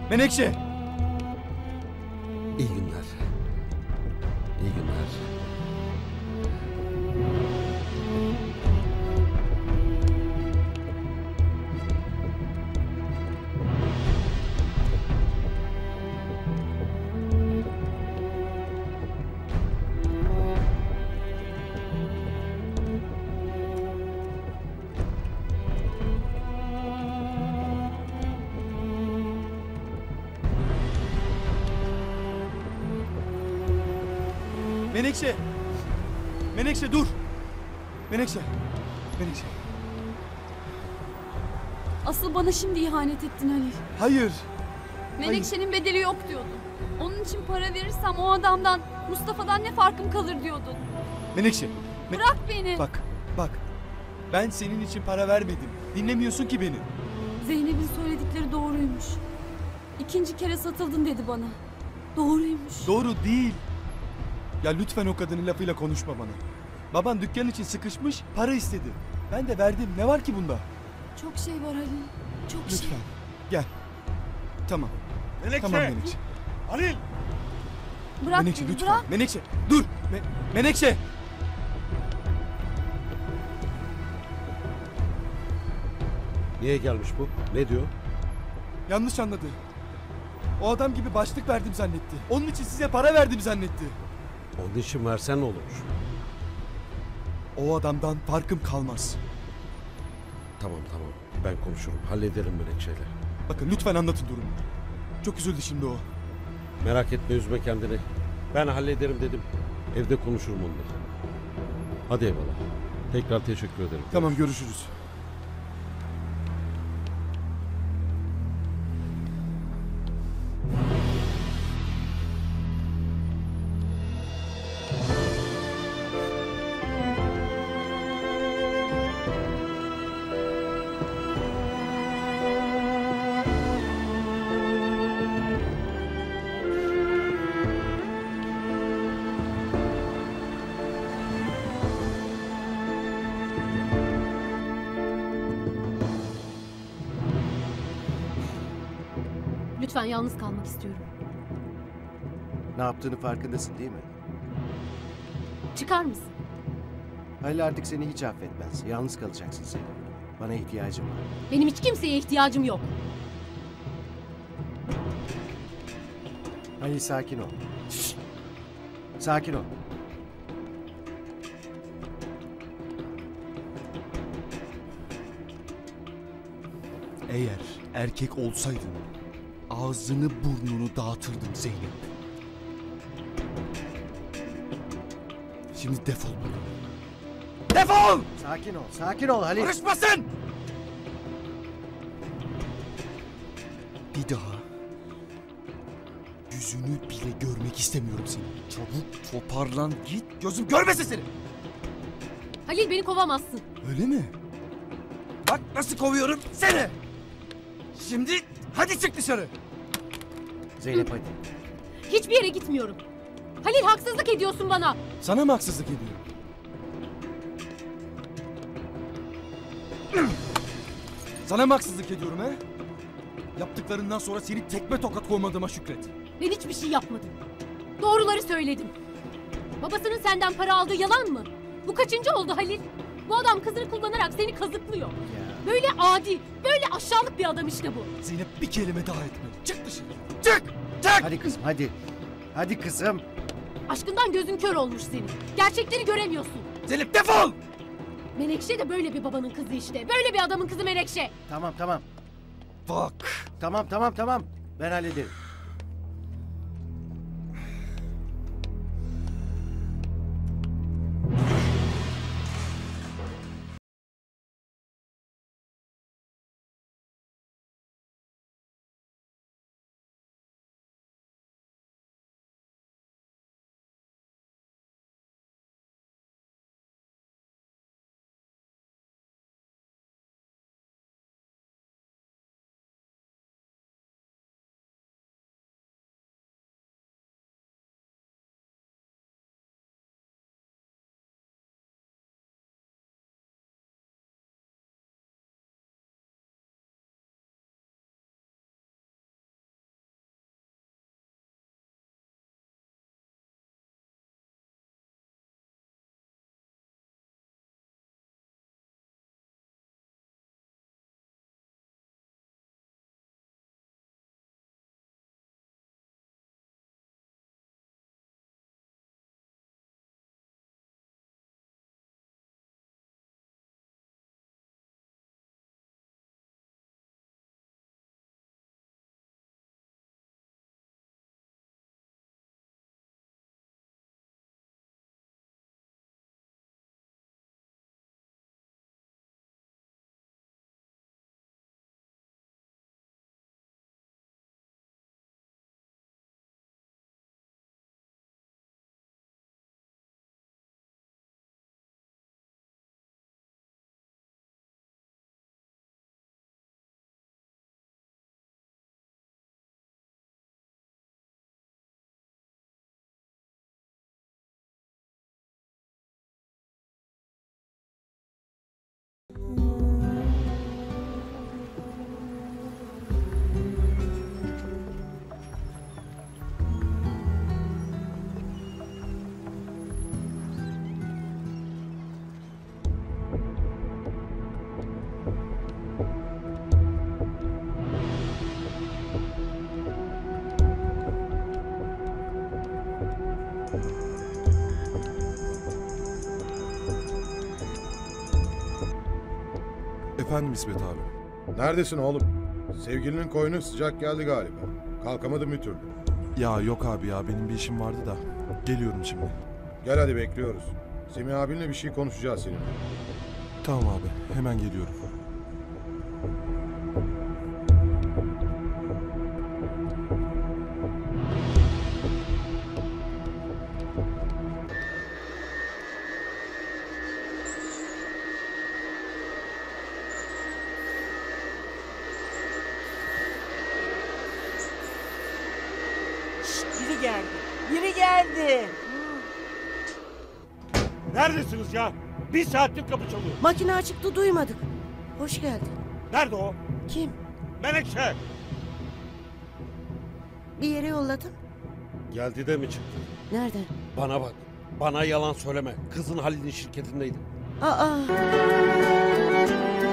Menekşe! İyi günler. İyi günler. Menekşe! Menekşe dur! Menekşe! Menekşe! Asıl bana şimdi ihanet ettin Halil. Hayır! Menekşe'nin bedeli yok diyordun. Onun için para verirsem o adamdan, Mustafa'dan ne farkım kalır diyordun. Menekşe! Bırak beni. Bak. Ben senin için para vermedim. Dinlemiyorsun ki beni. Zeynep'in söyledikleri doğruymuş. İkinci kere satıldın dedi bana. Doğruymuş. Doğru değil. Ya lütfen o kadının lafıyla konuşma bana. Baban dükkan için sıkışmış, para istedi. Ben de verdim. Ne var ki bunda? Çok şey var Halil. Çok şey. Lütfen. Gel. Tamam. Menekşe! Tamam Menekşe. Halil! Bırak Menekşe beni, lütfen. bırak. Menekşe dur. Menekşe! Niye gelmiş bu? Ne diyor? Yanlış anladı. O adam gibi başlık verdim zannetti. Onun için size para verdim zannetti. Onun için versen ne olurmuş? O adamdan farkım kalmaz. Tamam. Ben konuşurum. Hallederim Menekşe'yle. Bakın lütfen anlatın durumu. Çok üzüldü şimdi o. Merak etme, üzme kendini. Ben hallederim dedim. Evde konuşurum onunla. Hadi eyvallah. Tekrar teşekkür ederim. Tamam görüşürüz. Lütfen yalnız kalmak istiyorum. Ne yaptığını farkındasın değil mi? Çıkar mısın? Halil artık seni hiç affetmez. Yalnız kalacaksın Zeynep. Bana ihtiyacım var. Benim hiç kimseye ihtiyacım yok. Halil sakin ol. Sakin ol. Eğer erkek olsaydın ağzını burnunu dağıtırdım Zeynep. Şimdi defol buradan. Defol! Sakin ol Halil. Karışmasın! Bir daha yüzünü bile görmek istemiyorum seni. Çabuk toparlan git, gözüm görmesin seni. Halil beni kovamazsın. Öyle mi? Bak nasıl kovuyorum seni. Şimdi hadi çık dışarı. Zeynep hadi. Hiçbir yere gitmiyorum. Halil haksızlık ediyorsun bana. Sana mı haksızlık ediyorum? Sana mı haksızlık ediyorum he? Yaptıklarından sonra seni tekme tokat kovmadığıma şükret. Ben hiçbir şey yapmadım. Doğruları söyledim. Babasının senden para aldığı yalan mı? Bu kaçıncı oldu Halil? Bu adam kızını kullanarak seni kazıklıyor. Ya. Böyle adi, böyle aşağılık bir adam işte bu. Zeynep bir kelime daha etme. Çık dışarı. Çık! Çık! Hadi kızım hadi. Hadi kızım. Aşkından gözün kör olmuş senin. Gerçekleri göremiyorsun. Zeynep defol! Menekşe de böyle bir babanın kızı işte. Böyle bir adamın kızı Menekşe. Tamam. Bak. Tamam. Ben hallederim. Efendim İsmet abi. Neredesin oğlum? Sevgilinin koyunu sıcak geldi galiba. Kalkamadım bir türlü. Ya yok abi ya benim bir işim vardı da. Geliyorum şimdi. Gel hadi bekliyoruz. Semih abinle bir şey konuşacağız seninle. Tamam abi hemen geliyorum. Biri geldi. Biri geldi. Neredesiniz ya? Bir saattir kapı çalıyor. Makine açıktı duymadık. Hoş geldin. Nerede o? Kim? Menekşe. Bir yere yolladım. Geldi de mi çıktı? Nereden? Bana bak. Bana yalan söyleme. Kızın Halil'in şirketindeydi. Aa.